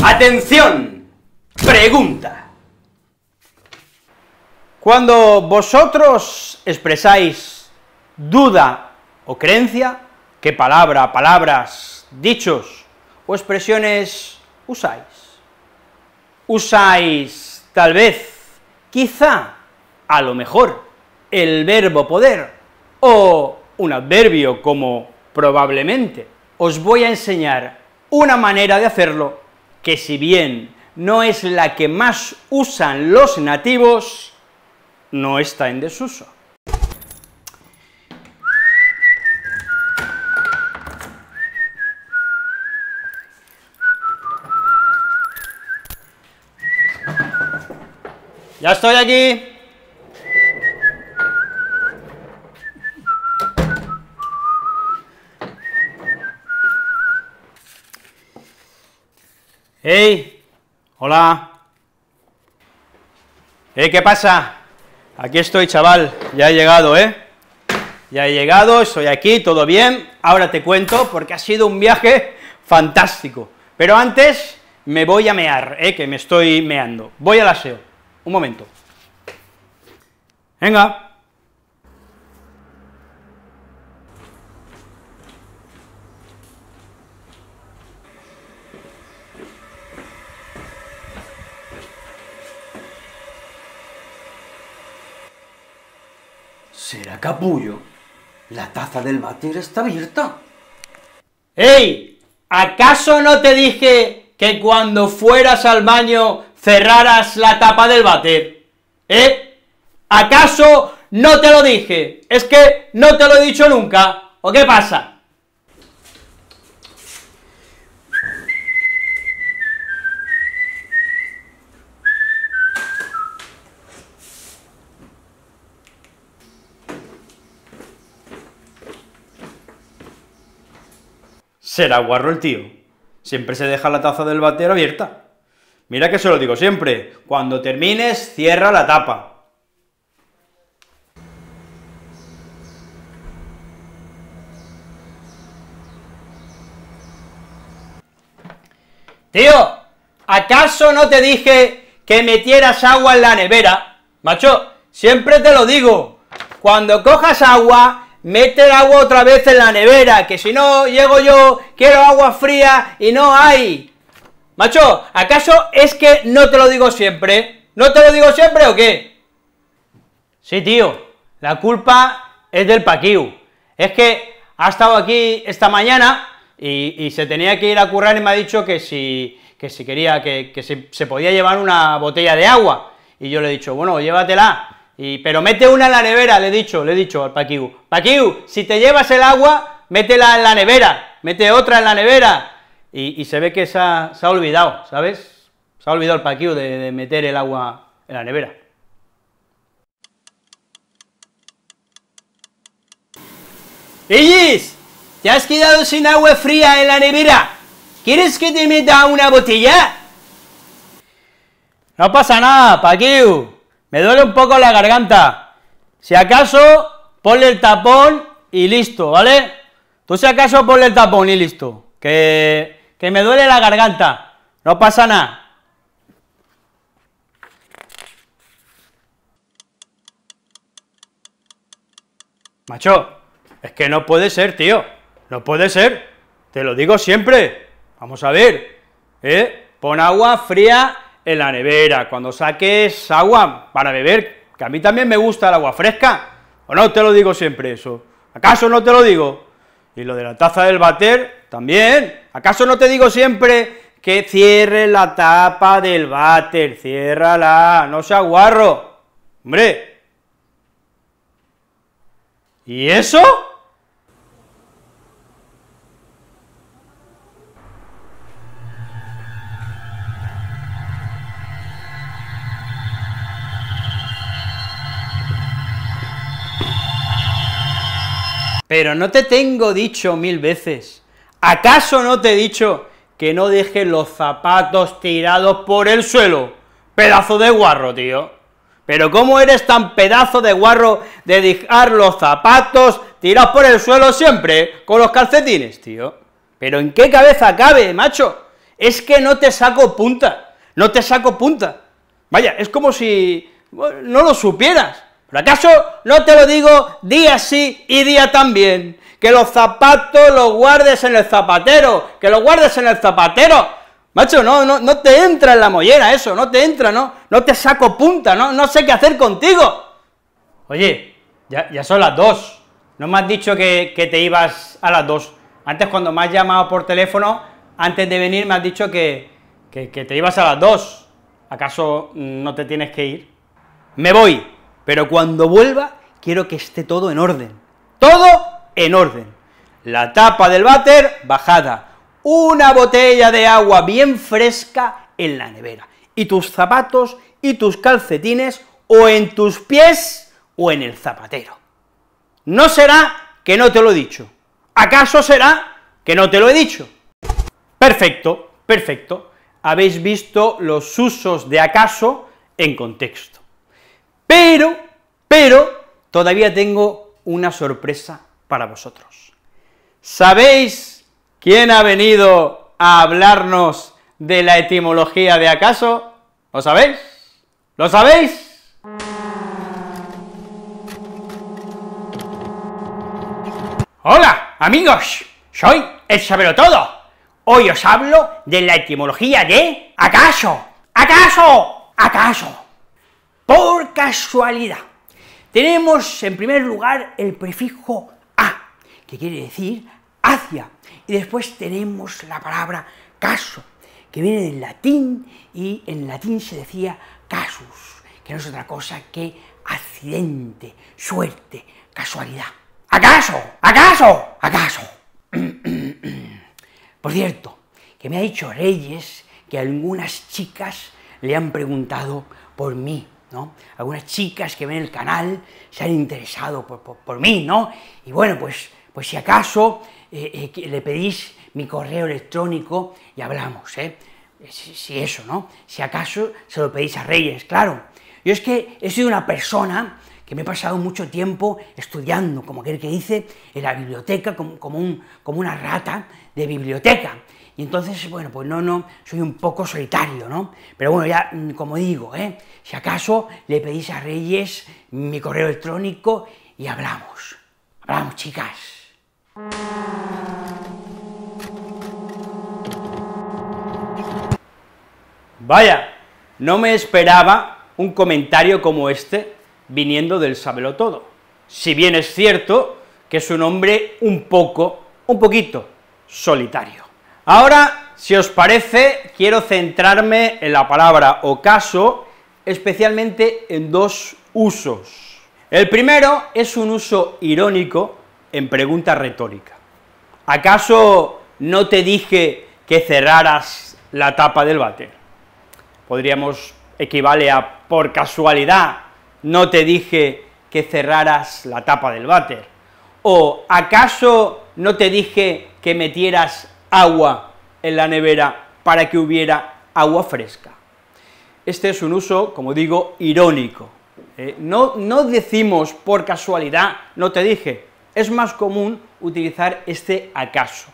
Atención, pregunta. Cuando vosotros expresáis duda o creencia, ¿qué palabras, dichos o expresiones usáis? ¿Usáis, tal vez, quizá, a lo mejor, el verbo poder, o un adverbio como probablemente? Os voy a enseñar una manera de hacerlo que, si bien no es la que más usan los nativos, no está en desuso. ¡Ya estoy aquí! ¡Hey! ¡Hola! ¿Qué pasa? Aquí estoy, chaval, ya he llegado, Ya he llegado, estoy aquí, todo bien, ahora te cuento, porque ha sido un viaje fantástico, pero antes me voy a mear, que me estoy meando, voy al aseo, un momento. Venga. ¿Será capullo? La taza del váter está abierta. ¡Ey! ¿Acaso no te dije que cuando fueras al baño cerraras la tapa del váter? ¿Acaso no te lo dije? ¿Es que no te lo he dicho nunca? ¿O qué pasa? Será guarro el tío, siempre se deja la taza del váter abierta. Mira que se lo digo siempre, cuando termines, cierra la tapa. Tío, ¿acaso no te dije que metieras agua en la nevera? Macho, siempre te lo digo, cuando cojas agua, mete el agua otra vez en la nevera, que si no, llego yo, quiero agua fría y no hay. Macho, ¿acaso es que no te lo digo siempre? ¿No te lo digo siempre o qué? Sí, tío, la culpa es del Paquiu. Es que ha estado aquí esta mañana y se tenía que ir a currar y me ha dicho que si quería, que se podía llevar una botella de agua. Y yo le he dicho, bueno, llévatela. Pero mete una en la nevera, le he dicho al Paquiu. Paquiu, si te llevas el agua, métela en la nevera, mete otra en la nevera. Y se ve que se ha olvidado, ¿sabes? Se ha olvidado el Paquiu de meter el agua en la nevera. ¡Ellis! ¿Te has quedado sin agua fría en la nevera? ¿Quieres que te meta una botella? No pasa nada, Paquiu. Me duele un poco la garganta, si acaso, ponle el tapón y listo, ¿vale? Tú si acaso ponle el tapón y listo, que me duele la garganta, no pasa nada. Macho, es que no puede ser, tío, no puede ser, te lo digo siempre, vamos a ver, pon agua fría en la nevera, cuando saques agua para beber, que a mí también me gusta el agua fresca, o no te lo digo siempre eso, ¿acaso no te lo digo? Y lo de la taza del váter, también, ¿acaso no te digo siempre que cierres la tapa del váter, ciérrala, no seas guarro, hombre? ¿Y eso? Pero no te tengo dicho 1000 veces, ¿acaso no te he dicho que no dejes los zapatos tirados por el suelo? Pedazo de guarro, tío. Pero ¿cómo eres tan pedazo de guarro de dejar los zapatos tirados por el suelo siempre, con los calcetines, tío? ¿Pero en qué cabeza cabe, macho? es que no te saco punta, no te saco punta. Vaya, es como si no lo supieras. ¿Pero acaso no te lo digo día sí y día también? Que los zapatos los guardes en el zapatero, que los guardes en el zapatero. Macho, no te entra en la mollera eso, no te entra, no te saco punta, no sé qué hacer contigo. Oye, ya son las 2, no me has dicho que te ibas a las 2. Antes, cuando me has llamado por teléfono, antes de venir, me has dicho que te ibas a las 2. ¿Acaso no te tienes que ir? Me voy, pero cuando vuelva, quiero que esté todo en orden. ¡Todo en orden! La tapa del váter bajada, una botella de agua bien fresca en la nevera, y tus zapatos y tus calcetines o en tus pies o en el zapatero. ¿No será que no te lo he dicho? ¿Acaso será que no te lo he dicho? Perfecto, perfecto. Habéis visto los usos de acaso en contexto. Pero, todavía tengo una sorpresa para vosotros. ¿Sabéis quién ha venido a hablarnos de la etimología de acaso? ¿Lo sabéis? ¿Lo sabéis? Hola, amigos, soy el Sabelotodo. Hoy os hablo de la etimología de acaso. ¡Acaso! ¡Acaso! Por casualidad. Tenemos en primer lugar el prefijo a, que quiere decir hacia, y después tenemos la palabra caso, que viene del latín, y en latín se decía casus, que no es otra cosa que accidente, suerte, casualidad. ¿Acaso? ¿Acaso? ¿Acaso? Por cierto, que me ha dicho Reyes que algunas chicas le han preguntado por mí, ¿no? Algunas chicas que ven el canal se han interesado por mí, ¿no? Y bueno, pues si acaso le pedís mi correo electrónico y hablamos, si eso, ¿no? Si acaso se lo pedís a Reyes, claro. Yo es que he sido una persona que me he pasado mucho tiempo estudiando, como aquel que dice, en la biblioteca, como una rata de biblioteca. Y entonces, bueno, pues no, soy un poco solitario, ¿no? Pero bueno, ya, como digo, si acaso le pedís a Reyes mi correo electrónico y hablamos. Hablamos, chicas. Vaya, no me esperaba un comentario como este viniendo del Sabelotodo, si bien es cierto que es un hombre un poquito solitario. Ahora, si os parece, quiero centrarme en la palabra ocaso, especialmente en dos usos. El primero es un uso irónico en pregunta retórica. ¿Acaso no te dije que cerraras la tapa del váter? Podríamos equivale a por casualidad no te dije que cerraras la tapa del váter, o ¿acaso no te dije que metieras agua en la nevera para que hubiera agua fresca? Este es un uso, como digo, irónico. No decimos por casualidad no te dije, es más común utilizar este acaso.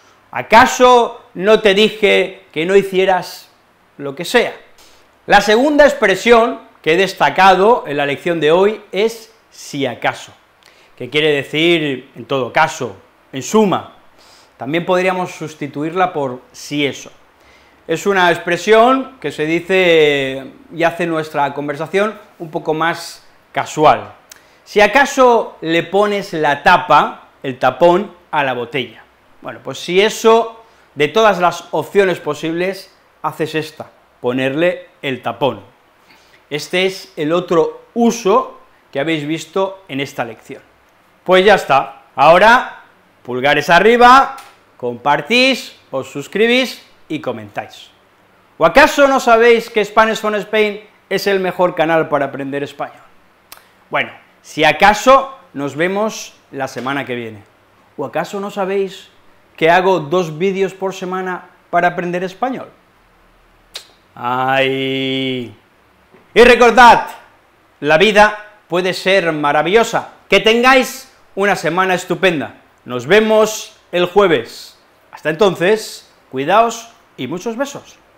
¿Acaso no te dije que no hicieras lo que sea? La segunda expresión que he destacado en la lección de hoy es si acaso, que quiere decir en todo caso, en suma. También podríamos sustituirla por si eso. Es una expresión que se dice y hace nuestra conversación un poco más casual. Si acaso le pones la tapa, el tapón, a la botella. Bueno, pues si eso, de todas las opciones posibles, haces esta, ponerle el tapón. Este es el otro uso que habéis visto en esta lección. Pues ya está, ahora, pulgares arriba, compartís, os suscribís y comentáis. ¿O acaso no sabéis que Spanish from Spain es el mejor canal para aprender español? Bueno, si acaso nos vemos la semana que viene. ¿O acaso no sabéis que hago 2 vídeos por semana para aprender español? ¡Ay! Y recordad, la vida puede ser maravillosa. Que tengáis una semana estupenda. Nos vemos el jueves. Hasta entonces, cuidaos y muchos besos.